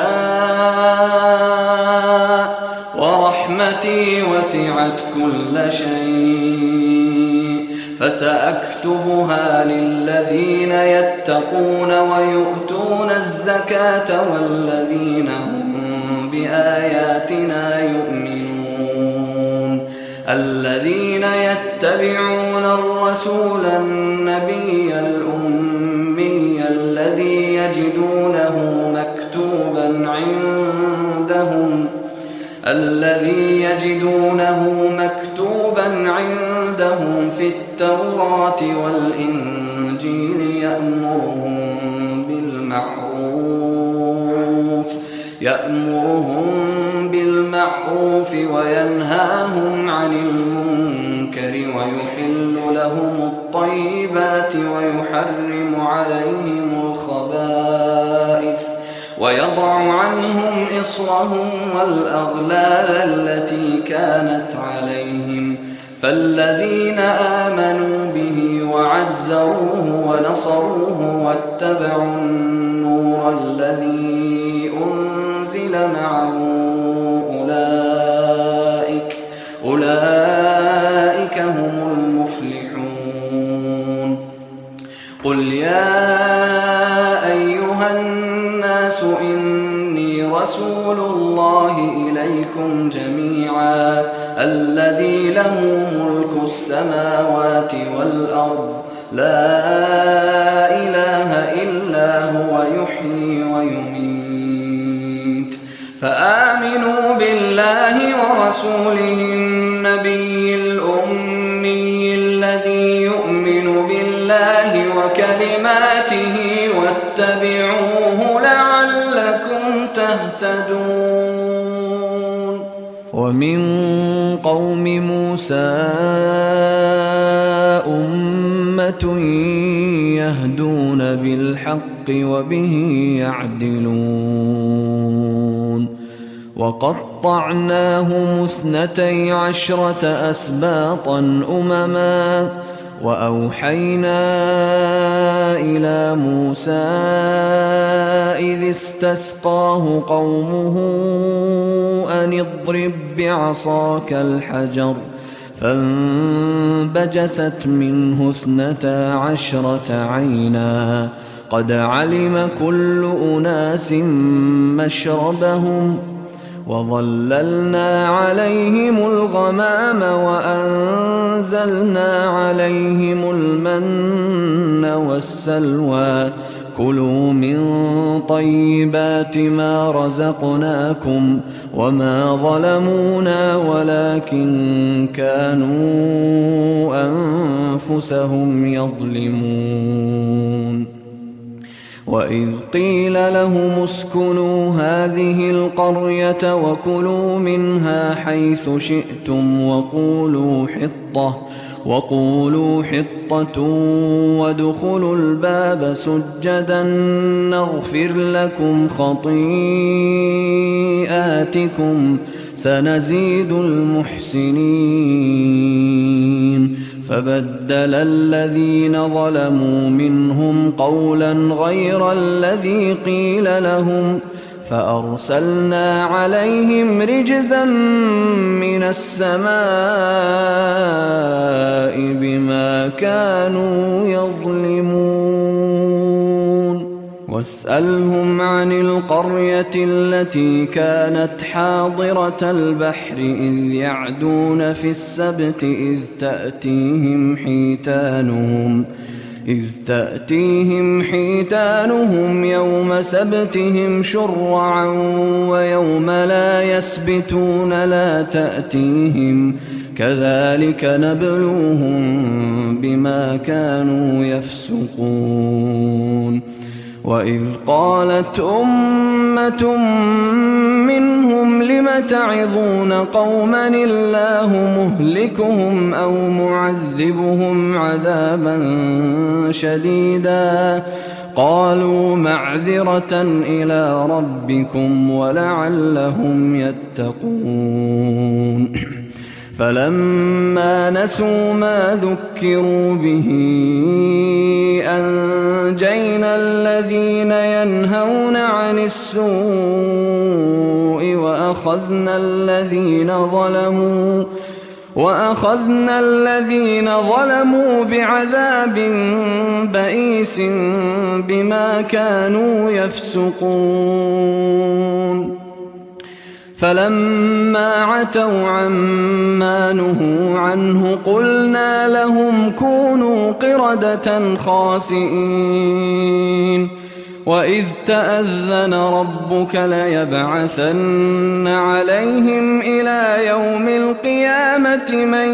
أشاء ورحمتي وسعت كل شيء فسأكتبها للذين يتقون ويؤتون الزكاة والذين هم بآياتنا يؤمنون. الذين يتبعون الرسول النبي الأمي الذي يجدونه مكتوبا عندهم في التوراة والإنجيل يأمرهم بالمعروف وينهاهم عن المنكر ويحل لهم الطيبات ويحرم عليهم الخبائث ويضع عنهم إصرهم والأغلال التي كانت عليهم. فالذين آمنوا به وعزروه ونصروه واتبعوا النور الذي أنزل معه أولئك هم المفلحون. قل يا أيها الناس إني رسول الله إليكم جميعا الذي له ملك السماوات والأرض لا إله إلا هو يحيي ويميت. فآمنوا بالله ورسوله النبي الأمي الذي يؤمن بالله وكلماته واتبعوه لعلكم تهتدون. ومن قوم موسى أمة يهدون بالحق وبه يعدلون. وقطعناهم 12 أسباطا أمما وأوحينا إلى موسى إذ استسقاه قومه أن اضرب بعصاك الحجر فانبجست منه 12 عينا قد علم كل أناس مشربهم وظللنا عليهم الغمام وأنزلنا عليهم المن والسلوى كلوا من طيبات ما رزقناكم وما ظلمونا ولكن كانوا أنفسهم يظلمون. وإذ قيل لهم اسكنوا هذه القرية وكلوا منها حيث شئتم وقولوا حطة وادخلوا الباب سجدا نغفر لكم خطيئاتكم سنزيد المحسنين. فبدل الذين ظلموا منهم قولا غير الذي قيل لهم فأرسلنا عليهم رجزا من السماء بما كانوا يظلمون. واسألهم عن القرية التي كانت حاضرة البحر إذ يعدون في السبت إذ تأتيهم حيتانهم يوم سبتهم شرعا ويوم لا يسبتون لا تأتيهم كذلك نبلوهم بما كانوا يفسقون. وإذ قالت أمة منهم لم تعظون قوما الله مهلكهم أو معذبهم عذابا شديدا قالوا معذرة إلى ربكم ولعلهم يتقون. فلما نسوا ما ذكروا به أنجينا الذين ينهون عن السوء وأخذنا الذين ظلموا بعذاب بئيس بما كانوا يفسقون. فلما عتوا عما نهوا عنه قلنا لهم كونوا قردة خاسئين. وإذ تأذن ربك ليبعثن عليهم إلى يوم القيامة من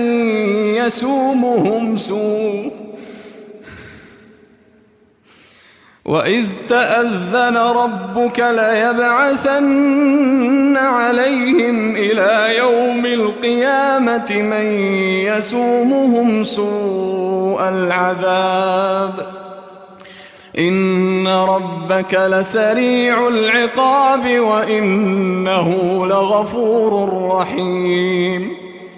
يسومهم سوء العذاب إن ربك لسريع العقاب وإنه لغفور رحيم.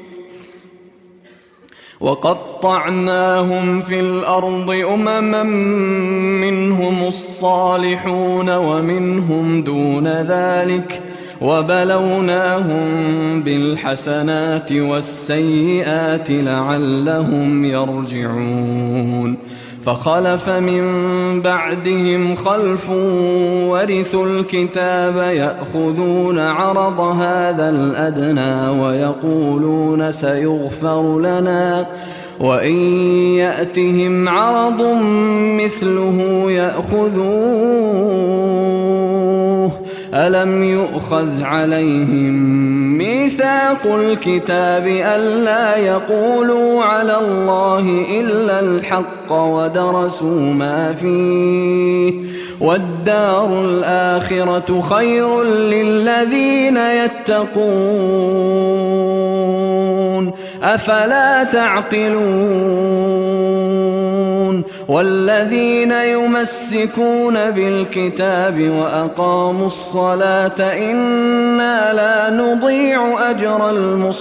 وقطعناهم في الأرض أمما منهم الصالحون ومنهم دون ذلك وبلوناهم بالحسنات والسيئات لعلهم يرجعون. فخلف من بعدهم خلف ورثوا الكتاب يأخذون عرض هذا الأدنى ويقولون سيغفر لنا وإن يأتهم عرض مثله يأخذوه ألم يؤخذ عليهم ميثاق الكتاب ألا يقولوا على الله إلا الحق ودرسوا ما فيه والدار الآخرة خير للذين يتقون أفلا تعقلون. والذين يمسكون بالكتاب وأقاموا الصلاة إنا لا نضيع أجر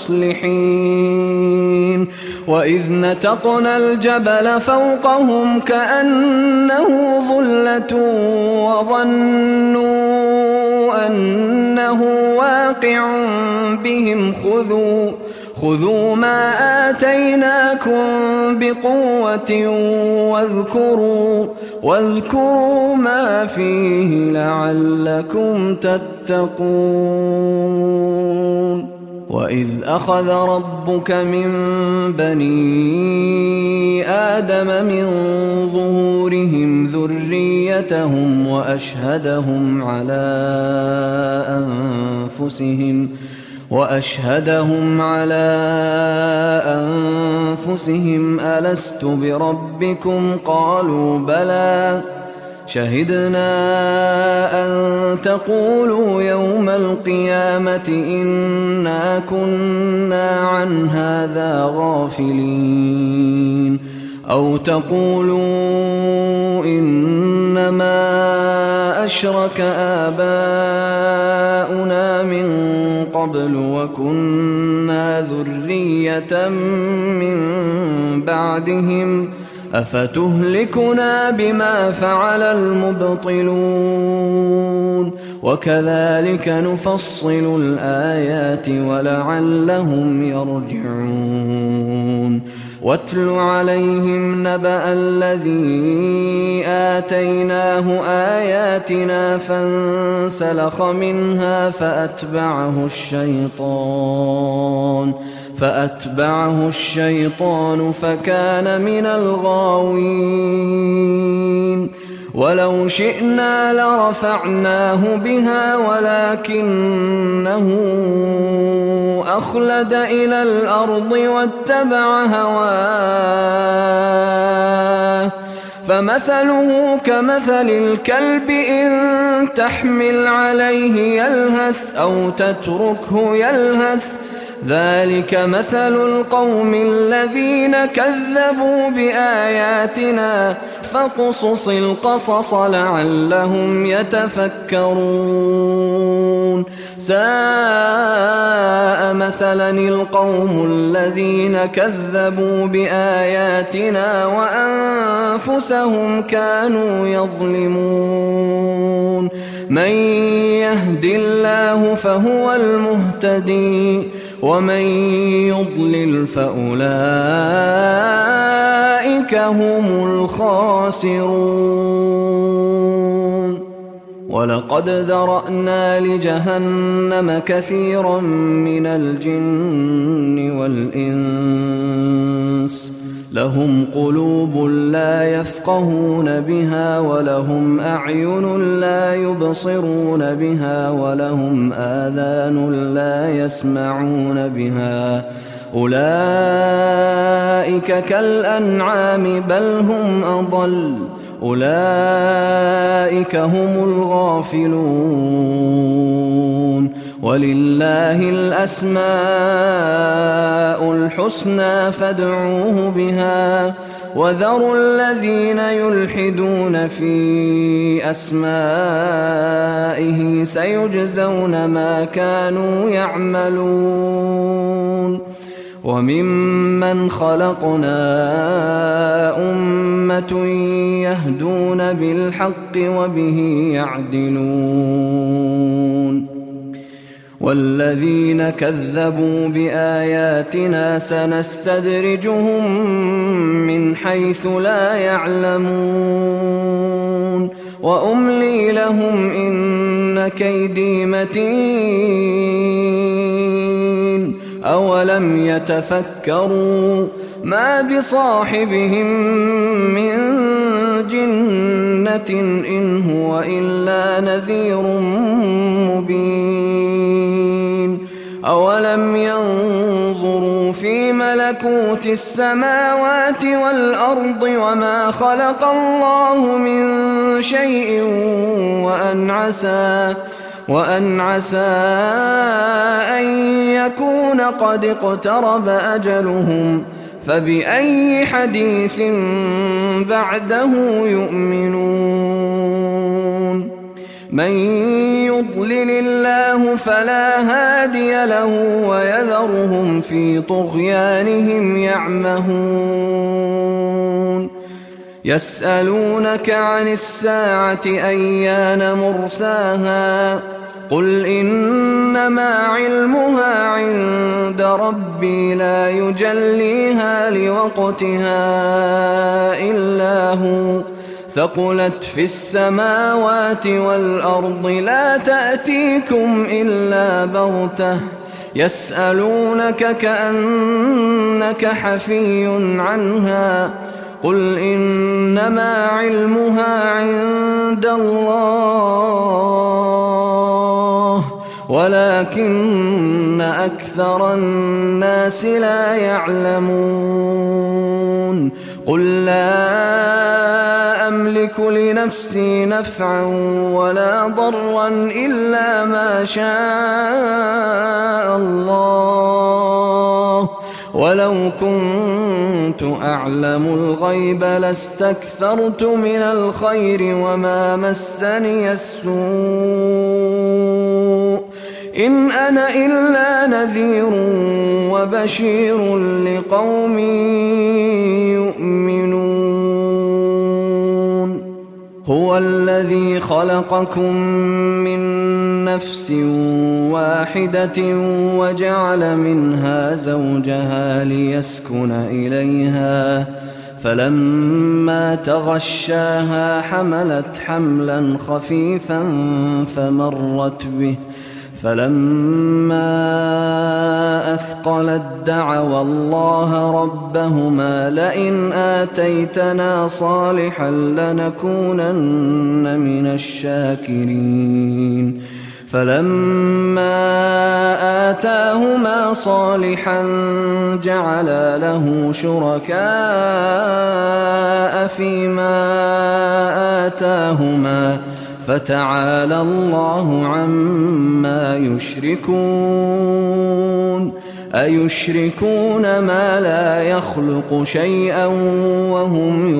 المصلحين. وإذ نتقنا الجبل فوقهم كأنه ظلة وظنوا أنه واقع بهم خذوا ما آتيناكم بقوة واذكروا ما فيه لعلكم تتقون. وإذ أخذ ربك من بني آدم من ظهورهم ذريتهم ذريتهم وأشهدهم على أنفسهم ألست بربكم قالوا بلى شهدنا أن تقولوا يوم القيامة إنا كنا عن هذا غافلين أو تقولوا إنما أشرك آباؤنا من قبل وكنا ذرية من بعدهم أفتهلكنا بما فعل المبطلون وكذلك نفصل الآيات ولعلهم يرجعون واتل عليهم نبأ الذي آتيناه آياتنا فانسلخ منها فأتبعه الشيطان فكان من الغاوين ولو شئنا لرفعناه بها ولكنه أخلد إلى الأرض واتبع هواه فمثله كمثل الكلب إن تحمل عليه يلهث أو تتركه يلهث ذلك مثل القوم الذين كذبوا بآياتنا فاقصص القصص لعلهم يتفكرون ساء مثلا القوم الذين كذبوا بآياتنا وأنفسهم كانوا يظلمون من يهد الله فهو المهتدي ومن يضلل فأولئك هم الخاسرون ولقد ذرأنا لجهنم كثيرا من الجن والإنس لهم قلوب لا يفقهون بها ولهم أعين لا يبصرون بها ولهم آذان لا يسمعون بها أولئك كالأنعام بل هم أضل أولئك هم الغافلون ولله الأسماء الحسنى فادعوه بها وذروا الذين يلحدون في أسمائه سيجزون ما كانوا يعملون وممن خلقنا أمة يهدون بالحق وبه يعدلون والذين كذبوا بآياتنا سنستدرجهم من حيث لا يعلمون وأملي لهم إن كيدي متين أولم يتفكروا ما بصاحبهم من جنة إن هو إلا نذير مبين أولم ينظروا في ملكوت السماوات والأرض وما خلق الله من شيء وأن عسى أن يكون قد اقترب أجلهم فبأي حديث بعده يؤمنون من يضلل الله فلا هادي له ويذرهم في طغيانهم يعمهون يسألونك عن الساعة أيان مرساها قل إنما علمها عند ربي لا يجليها لوقتها إلا هو ثقلت في السماوات والأرض لا تأتيكم إلا بغتة يسألونك كأنك حفي عنها قل إنما علمها عند الله ولكن أكثر الناس لا يعلمون قل لا أملك لنفسي نفعا ولا ضرا إلا ما شاء الله ولو كنت أعلم الغيب لاستكثرت من الخير وما مسني السوء إن أنا إلا نذير وبشير لقوم يؤمنون هو الذي خلقكم من نفس واحدة وجعل منها زوجها ليسكن إليها فلما تغشاها حملت حملا خفيفا فمرت به فلما أثقلت دعوا الله ربهما لئن آتيتنا صالحا لنكونن من الشاكرين فلما آتاهما صالحا جعلا له شركاء فيما آتاهما فتعالى الله عما يشركون أيشركون ما لا يخلق شيئا وهم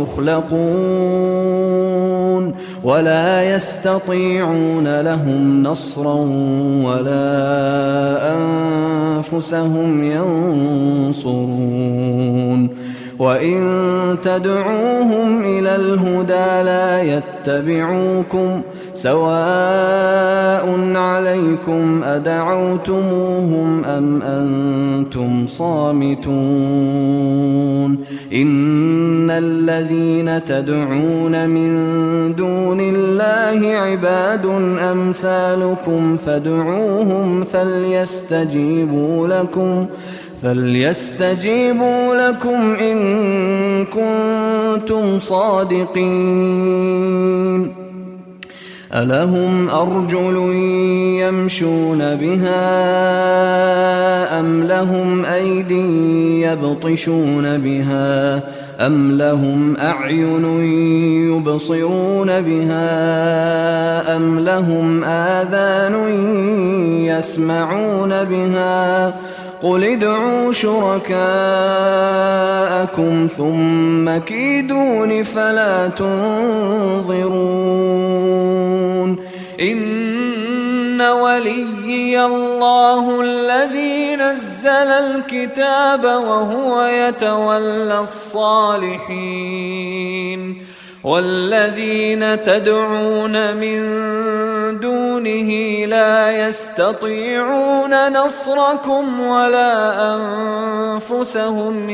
يخلقون ولا يستطيعون لهم نصرا ولا أنفسهم ينصرون وإن تدعوهم إلى الهدى لا يتبعوكم سواء عليكم أدعوتموهم أم أنتم صامتون إن الذين تدعون من دون الله عباد أمثالكم فادعوهم فليستجيبوا لكم إن كنتم صادقين ألهم أرجل يمشون بها أم لهم أيد يبطشون بها أم لهم أعين يبصرون بها أم لهم آذان يسمعون بها قل ادعوا شركاءكم ثم كيدون فلا تنظرون إن وليي الله الذي نزل الكتاب وهو يتولى الصالحين والذين تدعون من دونه لا يستطيعون نصركم ولا أنفسهم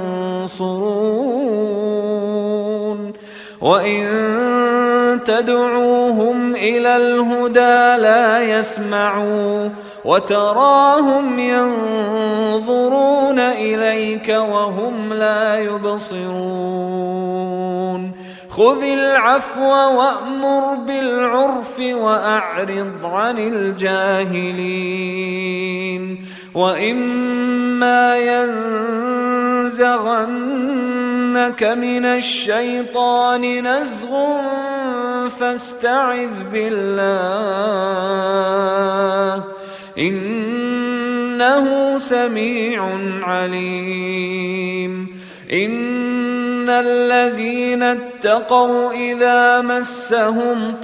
ينصرون وإن تدعوهم إلى الهدى لا يسمعوا وتراهم ينظرون إليك وهم لا يبصرون خذ العفو وأمر بالعرف وأعرض عن الجاهلين وإما ينزغنك من الشيطان نزغ فاستعذ بالله إنه سميع عليم إن الذين اتقوا إذا مسهم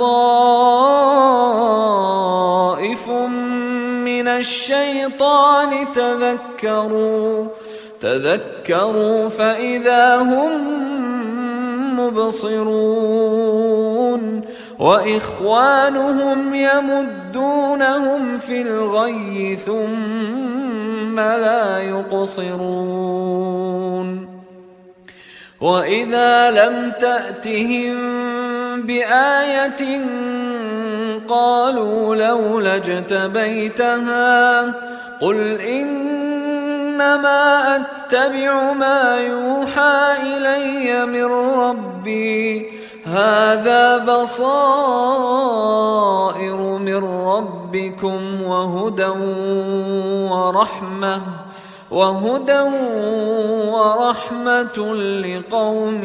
طائف من الشيطان تذكروا فإذا هم مبصرون وإخوانهم يمدونهم في الغي ثم لا يقصرون وإذا لم تأتهم بآية قالوا لولا اجتبيتها قل إنما أتبع ما يوحى إلي من ربي هذا بصائر من ربكم وهدى ورحمة لقوم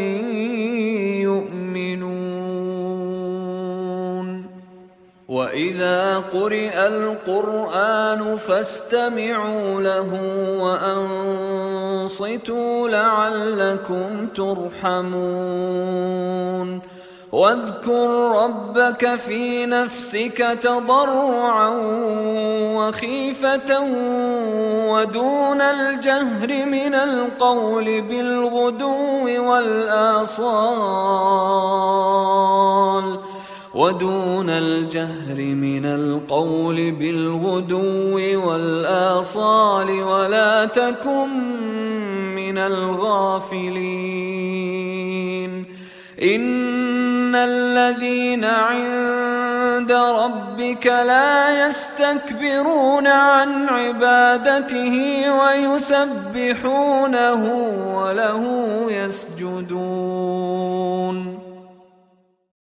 يؤمنون. وإذا قرئ القرآن فاستمعوا له وأنصتوا لعلكم ترحمون. واذكر ربك في نفسك تضرعا وخيفة ودون الجهر من القول بالغدو والآصال ولا تكن من الغافلين. إن الذين عند ربك لا يستكبرون عن عبادته ويسبحونه وله يسجدون.